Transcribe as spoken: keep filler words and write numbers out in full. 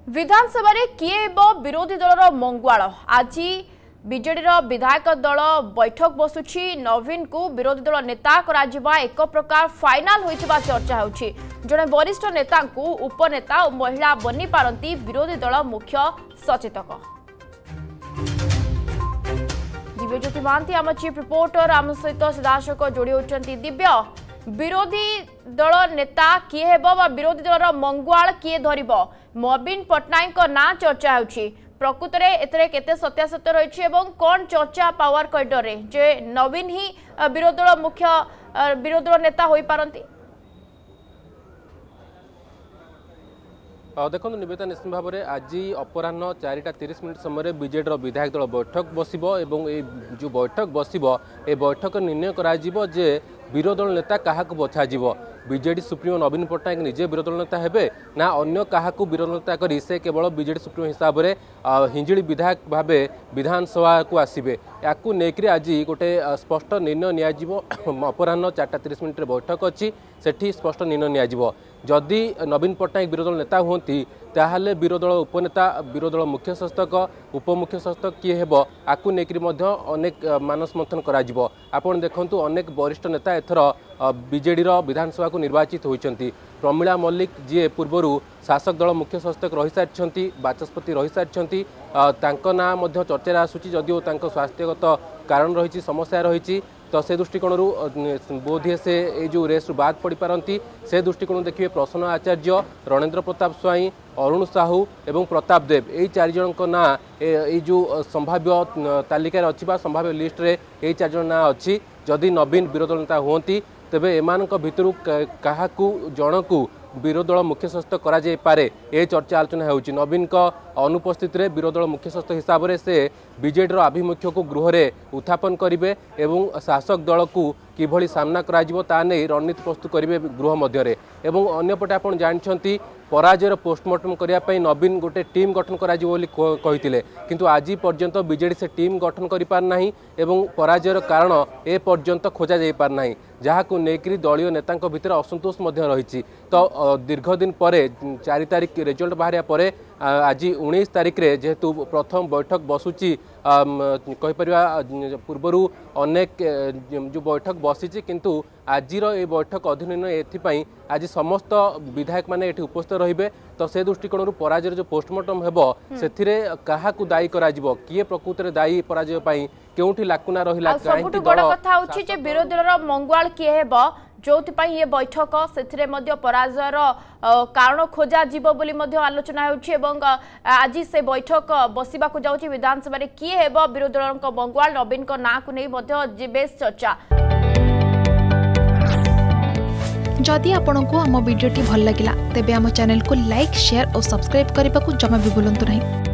विधानसभा रे किए हेबो विरोधी दलर मंगुआल आज बीजेडी विधायक दल बैठक बसुछि। नवीन को विरोधी दल नेता करा एक प्रकार फाइनाल होइथिबा चर्चा होछि। जड़े वरिष्ठ नेता को उपनेता और महिला बनी पारंती विरोधी दल मुख्य सचेतक। दिव्यज्योति महांती आम चीफ रिपोर्टर आम सहित सीधासख जोड़ी होती। दिव्य विरोधी दल नेता किए हेबो बा विरोधी दलर मंगुआल किए धरिबो नवीन पट्टनायक ना चर्चा होछि। प्रकृत में एतरे केते सत्यासत्य रही कौन चर्चा पावर कॉरिडोर रे जे नवीन ही विरोधी दल मुख्य विरोधी दल नेता होई पारंती। देखो निवेदिता निश्चित भाव में आज अपराह चारिटा तीस मिनिट समय बीजेडी विधायक दल बैठक बसिब एवं जो बैठक बसिब ए बैठक निर्णय करा जे विरोधी दल नेता क्या बछाव। बीजेडी सुप्रीमो नवीन पट्टनायक निजे विरोधी दल नेता हेबे ना अन्य क्या विरोधी नेता करी से केवल बीजेडी सुप्रीमो हिसाब से हिंजिड़ी विधायक भाव विधानसभा को आसबे या आज गोटे स्पष्ट निर्णय नियाजिबो। अपराह चार्टा तीस मिनिट बैठक अच्छी सेठी स्पष्ट निर्णय नियाजिबो। जदि नवीन पट्टनायक विरोधी दल नेता हुंती ताहले विरोधी दल उपनेता विरोधी दल मुख्य सचेतक उपमुख्य सचेतक किए हेबो आकु नेकरी मध्य अनेक मानस मंथन करा जिवो। आपण देखंतु अनेक वरिष्ठ नेता एथर बीजेडी विधानसभा को निर्वाचित होइचंती। प्रमिला मल्लिक जी पूर्वरु शासक दल मुख्य सचेतक रही सारिछंती बाचस्पति रही सारिछंती तांको ना मध्य चर्चा आसुची। जदिओ तांको स्वास्थ्यगत कारण रही समस्या रही तो से दृष्टिकोण बोधे से ये जो रेस बाद पड़ पारती से दृष्टिकोण देखिए प्रसन्न आचार्य रणेन्द्र प्रताप स्वाई अरुण साहू एवं प्रताप देव यही चार जन ना ये जो संभाव्य तालिकार अच्छी संभाव्य लिस्ट रे यही चार जन ना अच्छी। जदि नवीन विरोधी नेता हुंती तेबे एमानक भितरु काहाकू जनकू विरोधी दल मुख्य सचेतक करा जाय पारे ए चर्चा आलोचना होउची। नवीन का अनुपस्थित रे विरोधी दल मुख्य सचेतक हिसाब से से बीजेडी आभिमुख्य को गृह रे उत्थापन करिवे एवं शासक दल को किभली सामना करा जिवो ता नै रणनीति प्रस्तुत करिवे गृह मध्य रे। एवं अन्यपटे आपण जानछंती पराजयर पोस्टमार्टम करने नवीन गोटे टीम गठन करी किंतु आज पर्यंत बीजेडी से टीम गठन कर पारना एवं पराजयर कारण ए पर्यंत खोजा जा पारना जहाँ को लेकर दलीय नेता भितर असंतोष रही। तो दीर्घ दिन पर चार तारिख रिजल्ट बाहर पर आज उन्नीस तारिख रे जेहेतु प्रथम बैठक बसुची कहीपर पूर्वर अनेक जो बैठक बसी किंतु आजिर ये बैठक अधीन एथपाई आज समस्त विधायक माने एठी उपस्थित रहिबे। तो से दृष्टिकोण पराजय जो पोस्टमार्टम हेबो सेथिरे काहाकू दायी करा जिवो किए प्रकृत रे दायी पराजय पई केउठी लाकुना रहिला सबुठ बड़ कथा होछि जे विरोधी दलर मंगुआल किए हेबो जोथिपाई ये बैठक से पराजयर कारण खोजा जीव बोली आलोचना होछि। एवं आज से बैठक बसिबा को जाउछि विधानसभा रे किए हेबो विरोधी दलर मंगुआल नवीन को ना को नै बेस चर्चा। जदि आपंक आम भिडी भल लगा तेब आम चैनल को लाइक शेयर और सब्सक्राइब करने को जमा भी भूलु नहीं।